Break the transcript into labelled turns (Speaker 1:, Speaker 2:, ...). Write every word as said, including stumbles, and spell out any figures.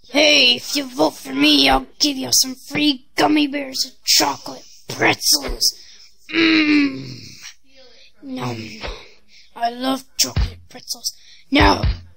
Speaker 1: Hey, if you vote for me, I'll give you some free gummy bears and chocolate pretzels. Mmm. Nom nom. I love chocolate pretzels. Now,